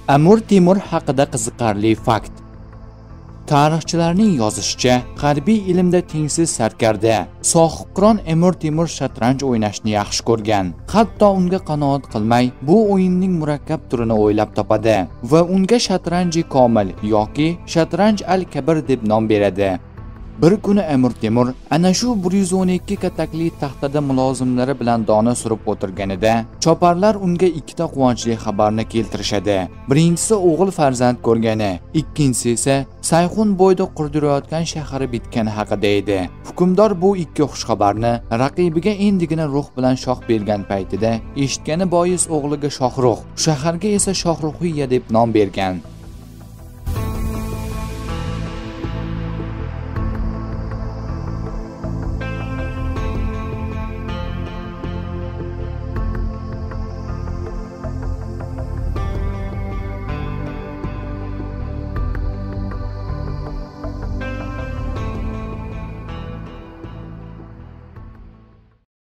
Amir Temur haqida qiziqarli fakt. Tarixchilarning yozishicha, harbiy ilmda tengsiz sarkarda, sohibqiron Amir Temur shatranj o'ynashni yaxshi ko'rgan. Hatto unga qanoat qilmay, bu o'yinning murakkab turini o'ylab topadi va unga shatranji komil yoki shatranj al-kabir deb nom beradi. Bir kuni Amir Temur ana shu 112 katakli taxtada mulozimlari bilan dona surib o'tirganida, choparlar unga ikkita quvonchli xabarni keltirishadi. Birinchisi o'g'il farzand ko'rgani, ikkinchisi esa Sayxun bo'yda qurdirayotgan shahri bitgani haqida edi. Hukmdor bu ikki xushxabarni raqibiga endigina ruh bilan shoh bergan paytida eshitgani bois o'g'liga Shohruh, shaharga esa Shohruhiya deb nom bergan.